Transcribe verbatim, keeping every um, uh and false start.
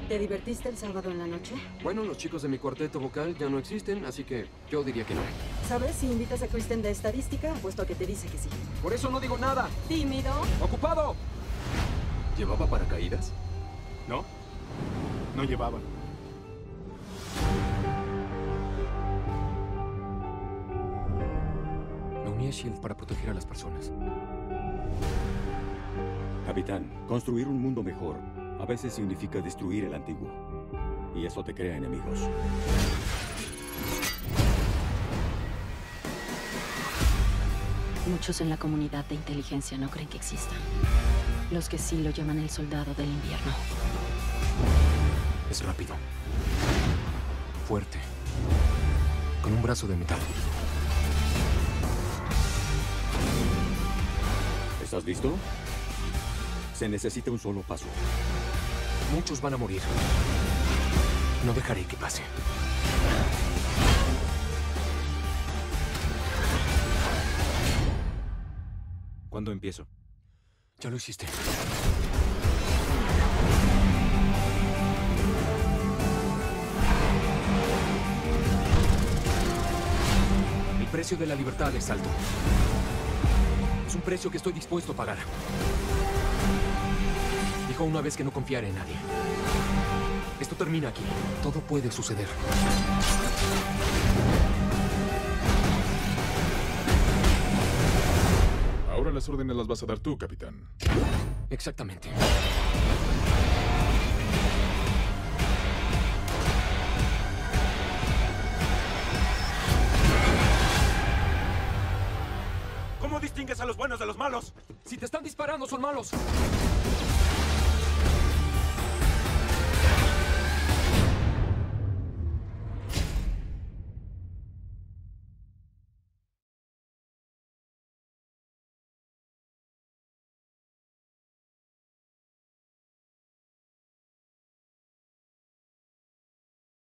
¿Te divertiste el sábado en la noche? Bueno, los chicos de mi cuarteto vocal ya no existen, así que yo diría que no. ¿Sabes? Si invitas a Kristen de estadística, apuesto a que te dice que sí. Por eso no digo nada. ¿Tímido? ¡Ocupado! ¿Llevaba paracaídas? No, no llevaba. Me uní a SHIELD para proteger a las personas. Capitán, construir un mundo mejor a veces significa destruir el antiguo. Y eso te crea enemigos. Muchos en la comunidad de inteligencia no creen que exista. Los que sí lo llaman el soldado del invierno. Es rápido. Fuerte. Con un brazo de metal. ¿Estás listo? Se necesita un solo paso. Muchos van a morir. No dejaré que pase. ¿Cuándo empiezo? Ya lo hiciste. El precio de la libertad es alto. Es un precio que estoy dispuesto a pagar. Dijo una vez que no confiara en nadie. Esto termina aquí. Todo puede suceder. Ahora las órdenes las vas a dar tú, capitán. Exactamente. ¿Cómo distingues a los buenos de los malos? Si te están disparando, son malos.